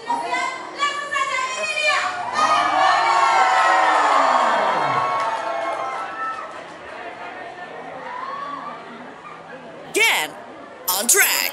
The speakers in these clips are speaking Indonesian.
Get on track.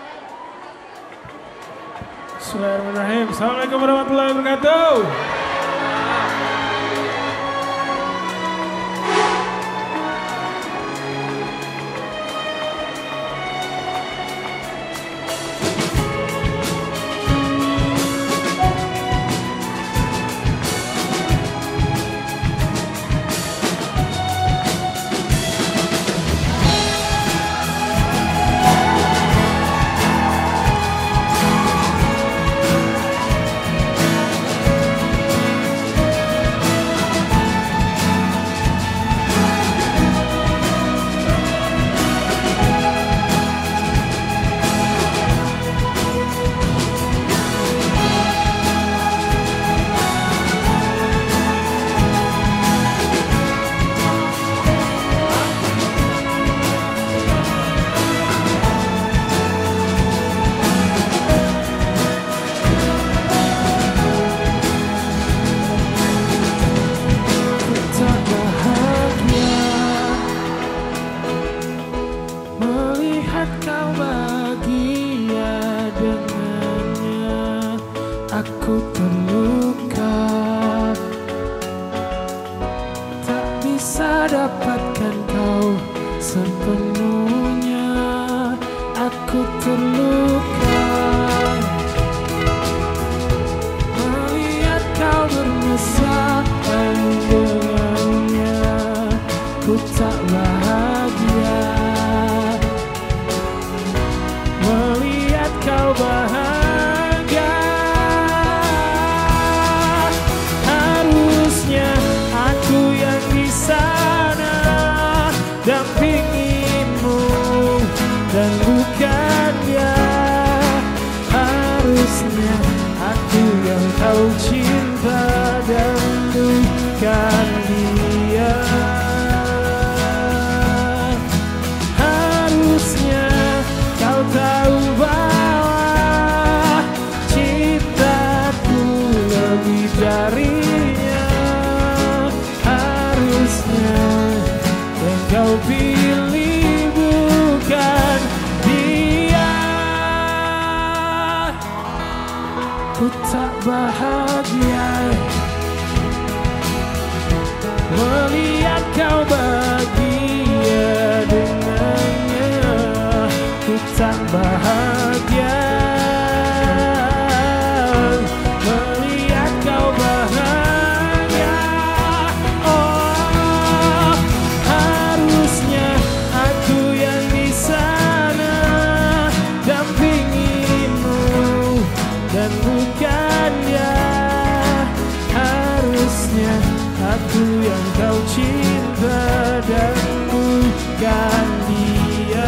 Bismillahirrahmanirrahim. Assalamualaikum warahmatullahi wabarakatuh. Aku terluka, tak bisa dapatkan kau sepenuhnya. Aku terluka melihat kau bermesraan dengannya. Ku tak bahagia melihat kau bahagia. Dampingimu dan bukan dia. Harusnya aku yang kau cinta dan bukan dia. Harusnya kau tahu bahwa cintaku lebih darinya. Harusnya kau pilih bukan dia. Ku tak bahagia melihat kau bahagia dengannya. Ku tak bahagia melihat kau bahagia. Dan bukan dia. Harusnya aku yang kau cinta dan bukan dia.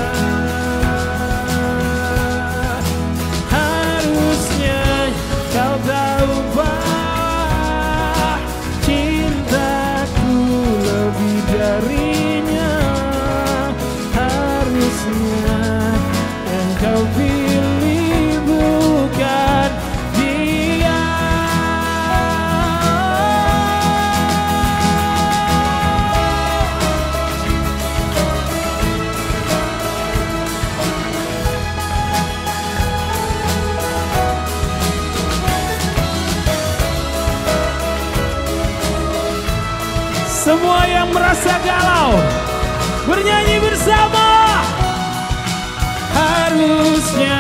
Harusnya kau tahu bahwa cintaku lebih darinya. Harusnya yang kau pilih bukan dia. Semua yang merasa galau bernyanyi bersama. Harusnya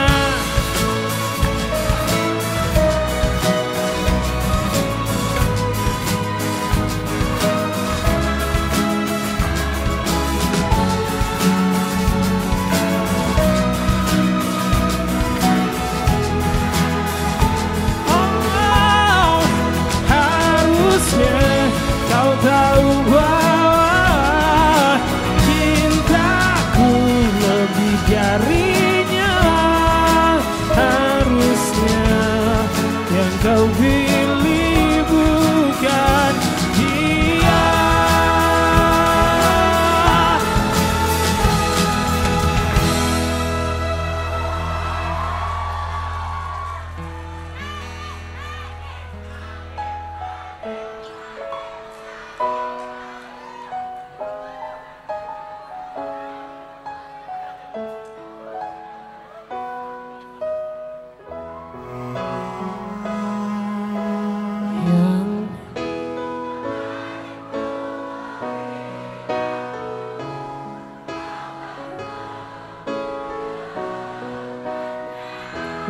kau tahu bahwa cintaku lebih darinya.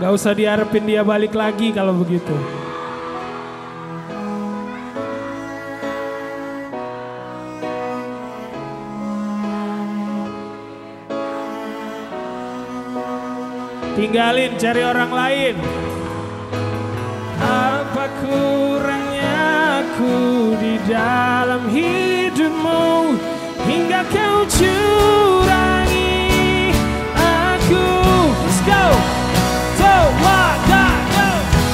Gak usah diharapin dia balik lagi kalau begitu. Tinggalin, cari orang lain. Apa kurangnya aku di dalam hidupmu hingga kau curangi aku. Let's go. So what got go.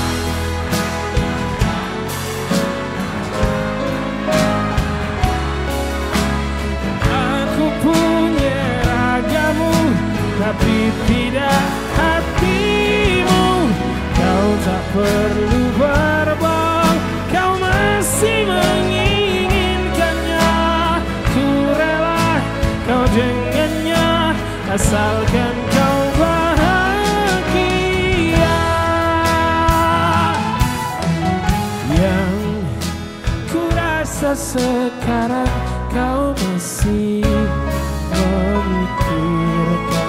Aku punya ragamu tapi tidak hatimu. Kau tak perlu berbohong, kau masih menginginkannya. Ku rela kau dengannya, asalkan kau bahagia. Yang ku rasa sekarang kau masih memikirkan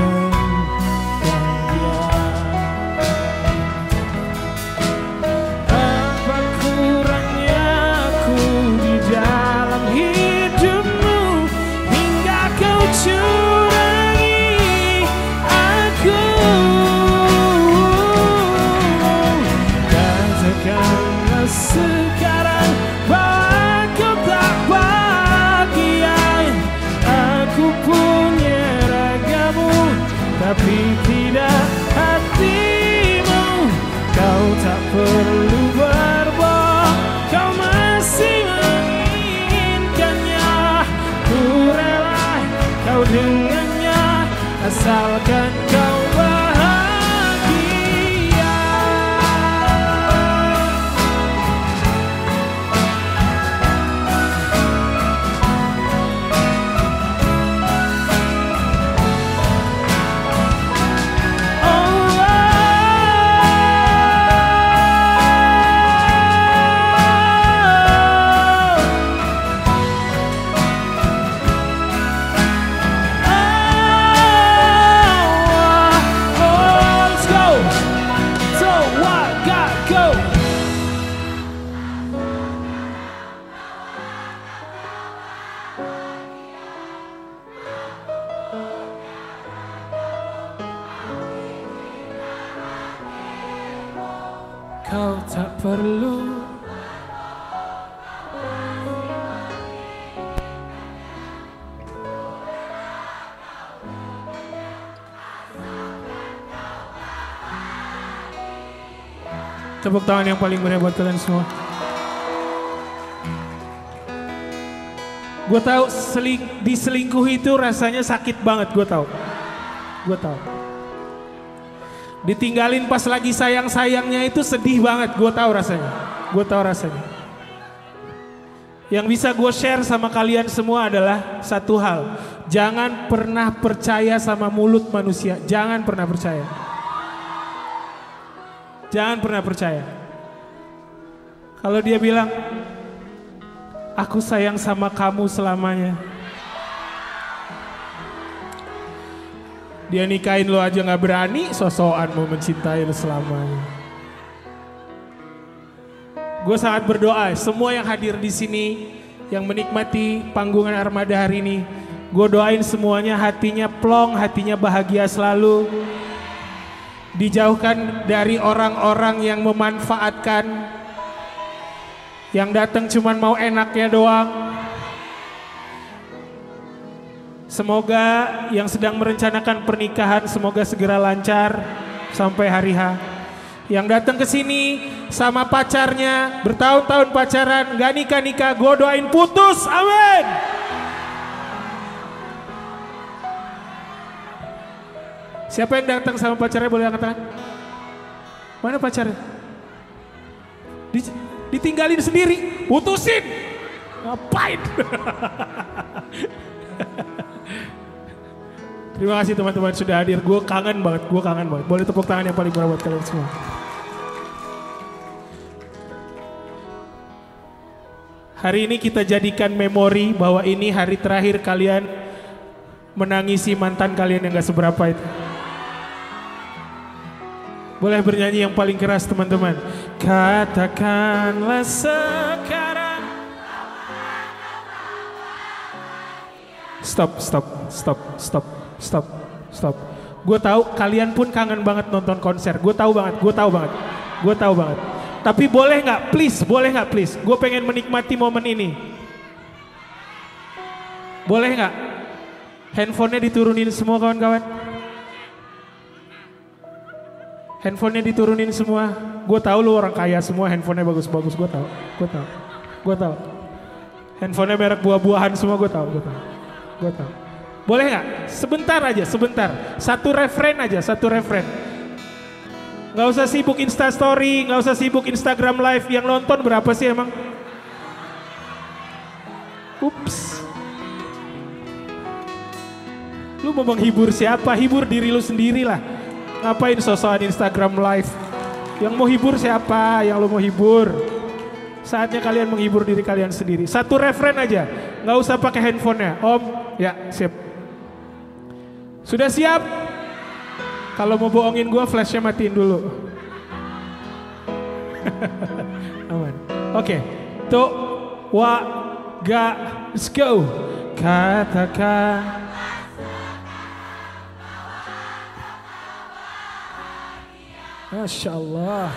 sekarang bahwa kau tak bahagia. Aku punya ragamu tapi tidak hatimu. Kau tak perlu berbohong, kau masih menginginkannya. Ku rela kau dengannya, asalkan kau bahagia. Kau tak perlu tepuk tangan yang paling meriah buat kalian semua. Gue tahu diselingkuhi itu rasanya sakit banget, gue tahu. Ditinggalin pas lagi sayang-sayangnya itu sedih banget, gue tahu rasanya. Yang bisa gue share sama kalian semua adalah satu hal. Jangan pernah percaya sama mulut manusia, jangan pernah percaya. Jangan pernah percaya. Kalau dia bilang, aku sayang sama kamu selamanya. Dia nikahin lo aja gak berani, sosokan mau mencintai lo selamanya. Gue sangat berdoa, semua yang hadir di sini, yang menikmati panggungan Armada hari ini, gue doain semuanya hatinya plong, hatinya bahagia selalu. Dijauhkan dari orang-orang yang memanfaatkan, yang datang cuman mau enaknya doang. Semoga yang sedang merencanakan pernikahan semoga segera lancar sampai hari H. Yang datang ke sini sama pacarnya bertahun-tahun pacaran gak nikah-nikah, gue doain putus, amin. Siapa yang datang sama pacarnya boleh angkat tangan? Mana pacarnya? Ditinggalin sendiri, putusin. Ngapain? Terima kasih teman-teman sudah hadir. Gue kangen banget. Boleh tepuk tangan yang paling murah buat kalian semua. Hari ini kita jadikan memori bahwa ini hari terakhir kalian menangisi mantan kalian yang gak seberapa itu. Boleh bernyanyi yang paling keras teman-teman. Katakanlah sekarang. Stop. Gue tahu kalian pun kangen banget nonton konser. Gue tahu banget. Tapi boleh nggak, please. Gue pengen menikmati momen ini. Boleh nggak? Handphonenya diturunin semua kawan-kawan. Handphonenya diturunin semua. Gue tahu lu orang kaya semua, handphonenya bagus-bagus. Gue tahu. Handphonenya merek buah-buahan semua. Gue tahu. Boleh nggak? Sebentar. Satu referen aja. Nggak usah sibuk Insta Story, nggak usah sibuk Instagram Live. Yang nonton berapa sih emang? Ups. Lu mau menghibur siapa? Hibur diri lu sendiri lah. Ngapain sosokan Instagram Live? Yang mau hibur siapa? Yang lu mau hibur? Saatnya kalian menghibur diri kalian sendiri. Satu referen aja, nggak usah pakai handphonenya. Om, ya siap. Sudah siap? Kalau mau bohongin gue, flashnya matiin dulu. Aman. Oke, tuh, let's go. Katakan. Masya Allah.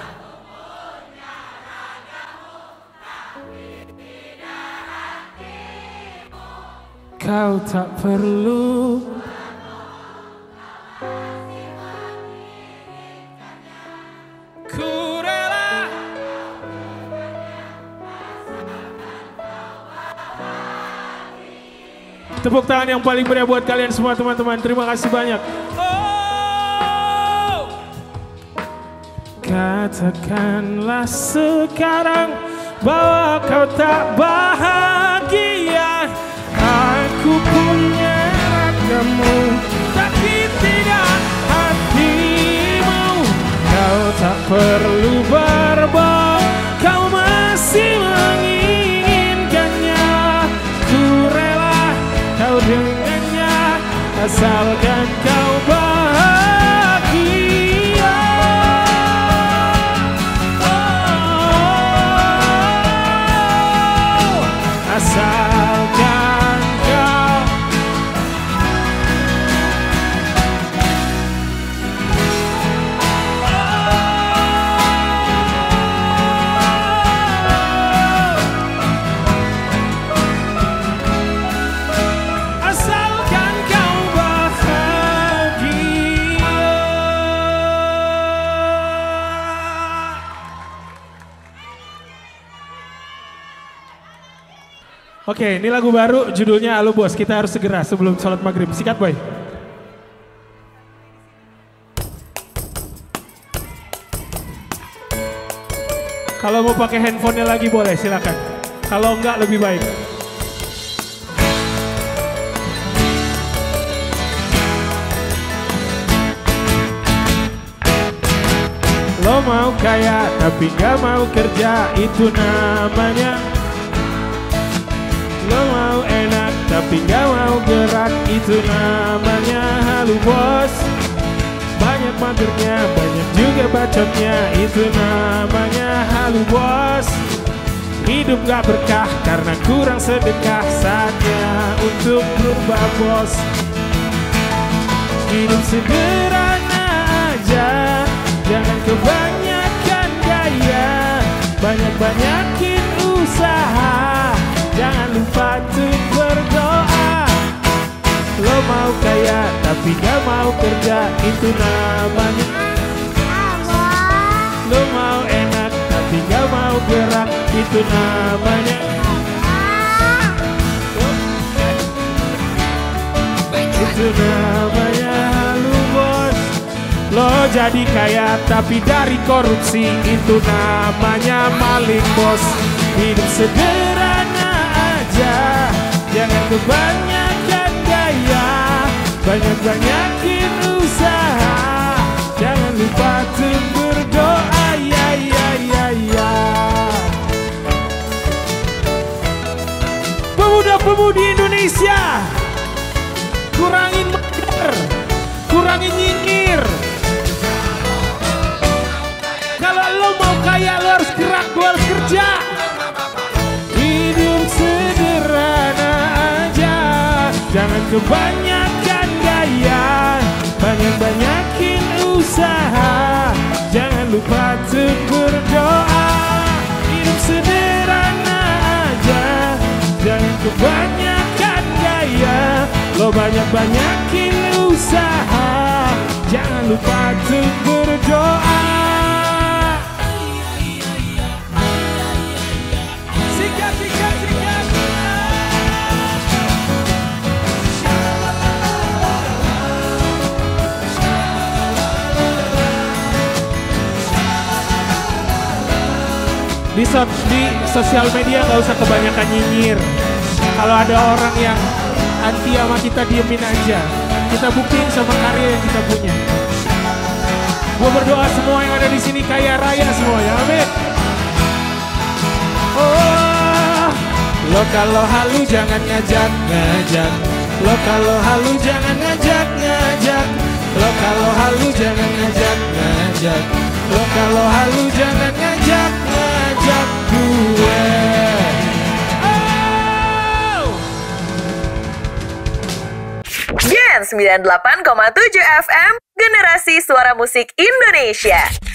Kau tak perlu ku rela. Tepuk tangan yang paling meriah buat kalian semua teman-teman. Terima kasih banyak. Katakanlah sekarang bahwa kau tak bahagia. Aku punya ragamu, tapi tidak hatimu. Kau tak perlu berbohong, kau masih menginginkannya. Ku rela kau dengannya, asalkan kau bahagia. Asalkan kau. Asalkan kau bahagia. Oke, ini lagu baru judulnya Halo Bos. Kita harus segera sebelum sholat maghrib. Sikat boy. Kalau mau pakai handphonenya lagi boleh, silakan. Kalau enggak lebih baik. Lo mau kaya tapi gak mau kerja, itu namanya. Lo mau enak tapi gak mau gerak, itu namanya halu bos. Banyak magernya, banyak juga bacotnya, itu namanya halu bos. Hidup gak berkah karena kurang sedekah, saatnya untuk berubah bos. Hidup sederhana aja, jangan kebanyakan gaya. Banyak-banyakin usaha, jangan lupa untuk berdoa. Lo mau kaya tapi gak mau kerja, itu namanya. Lo mau enak tapi gak mau gerak, itu namanya. Itu namanya halu bos. Lo jadi kaya tapi dari korupsi, itu namanya maling bos. Hidup sederhana aja, jangan kebanyakan gaya. Banyak-banyakin usaha, jangan lupa untuk berdoa. Ya. Pemuda-pemudi Indonesia, kurangin mager, kurangin nyinyir. kaya lu harus gerak, lu harus kerja. Hidup sederhana aja, jangan kebanyakan gaya, banyak-banyakin usaha, jangan lupa untuk berdoa. Hidup sederhana aja, jangan kebanyakan gaya, lo banyak-banyakin usaha, jangan lupa untuk berdoa. Sikat, sikat, sikat. Di sosial media gak usah kebanyakan nyinyir. Kalau ada orang yang anti sama kita, diemin aja. Kita buktiin sama karya yang kita punya. Gue berdoa semua yang ada di sini kaya raya semuanya, amin. Oh, lo kalau halu jangan ngajak-ngajak, lo kalau halu jangan ngajak-ngajak, lo kalau halu jangan ngajak-ngajak, lo kalau halu jangan ngajak-ngajak gue. Gen 98,7 FM, generasi suara musik Indonesia.